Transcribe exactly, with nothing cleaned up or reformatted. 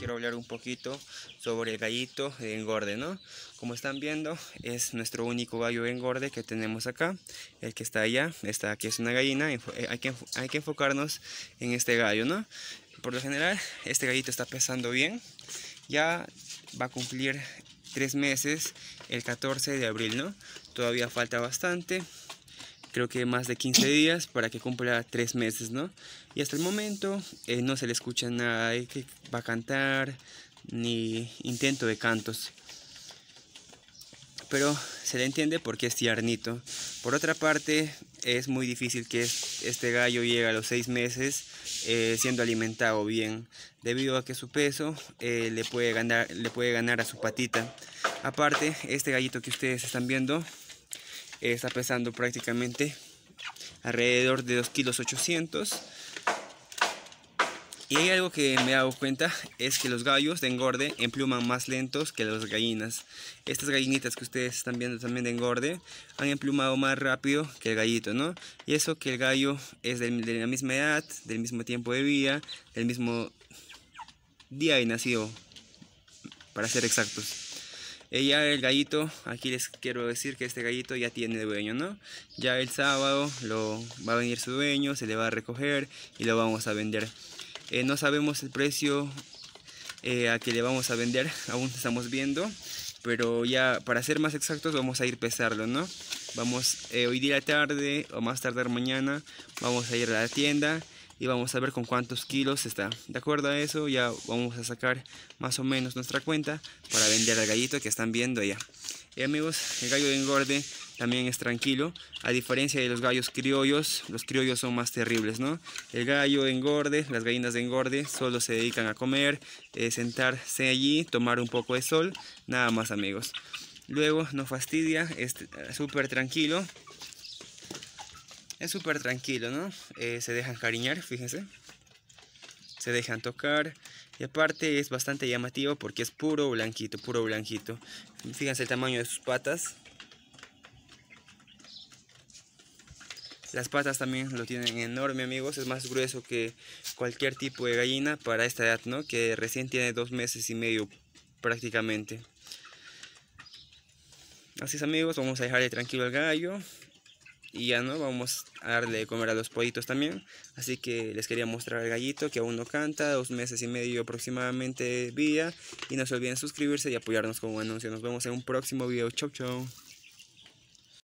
quiero hablar un poquito sobre el gallito de engorde, ¿no? Como están viendo, es nuestro único gallo de engorde que tenemos acá. El que está allá, esta aquí es una gallina. Hay que, hay que enfocarnos en este gallo, ¿no? Por lo general, este gallito está pesando bien. Ya va a cumplir tres meses el catorce de abril, ¿no? Todavía falta bastante. Creo que más de quince días para que cumpla tres meses, ¿no? Y hasta el momento eh, no se le escucha nada de que va a cantar, ni intento de cantos. Pero se le entiende porque es tiernito. Por otra parte, es muy difícil que este gallo llegue a los seis meses eh, siendo alimentado bien, debido a que su peso eh, le, puede ganar, le puede ganar a su patita. Aparte, este gallito que ustedes están viendo está pesando prácticamente alrededor de dos kilos ochocientos. Y hay algo que me he dado cuenta, es que los gallos de engorde empluman más lentos que las gallinas. Estas gallinitas que ustedes están viendo también de engorde han emplumado más rápido que el gallito, ¿no? Y eso que el gallo es de, de la misma edad, del mismo tiempo de vida, del mismo día de nacido, para ser exactos. Ya el gallito, aquí les quiero decir que este gallito ya tiene dueño, ¿no? Ya el sábado lo, va a venir su dueño, se le va a recoger y lo vamos a vender. Eh, no sabemos el precio eh, a que le vamos a vender, aún estamos viendo. Pero ya para ser más exactos vamos a ir a pesarlo, ¿no? Vamos eh, hoy día tarde o más tardar mañana, vamos a ir a la tienda y vamos a ver con cuántos kilos está. De acuerdo a eso ya vamos a sacar más o menos nuestra cuenta para vender al gallito que están viendo allá. Y amigos, el gallo de engorde también es tranquilo, a diferencia de los gallos criollos. Los criollos son más terribles, ¿no? El gallo de engorde, las gallinas de engorde solo se dedican a comer, eh, sentarse allí, tomar un poco de sol, nada más, amigos. Luego no fastidia, es súper tranquilo. Es súper tranquilo, ¿no? Eh, se dejan cariñar, fíjense. Se dejan tocar. Y aparte es bastante llamativo porque es puro blanquito, puro blanquito. Fíjense el tamaño de sus patas. Las patas también lo tienen enorme, amigos. Es más grueso que cualquier tipo de gallina para esta edad, ¿no? Que recién tiene dos meses y medio prácticamente. Así es, amigos, vamos a dejarle tranquilo al gallo. Y ya no, vamos a darle de comer a los pollitos también. Así que les quería mostrar al gallito que aún no canta, dos meses y medio aproximadamente vida. Y no se olviden suscribirse y apoyarnos con un anuncio. Nos vemos en un próximo video. Chau, chau.